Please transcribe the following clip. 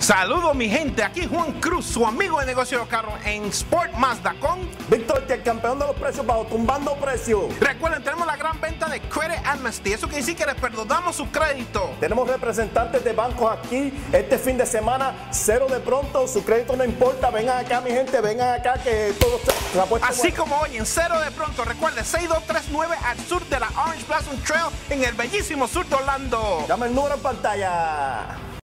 Saludos mi gente, aquí Juan Cruz, su amigo de negocio de carros en Sport Mazda con Víctor, el campeón de los precios bajos, tumbando precios. Recuerden, tenemos la gran venta de Credit Amnesty. Eso quiere decir que les perdonamos su crédito. Tenemos representantes de bancos aquí este fin de semana, cero de pronto, su crédito no importa. Vengan acá, mi gente, vengan acá que todo se ha puesto Así bueno. como hoy en cero de pronto, recuerden 6239 al sur de la Orange Blossom Trail en el bellísimo sur de Orlando. Llama el número en pantalla.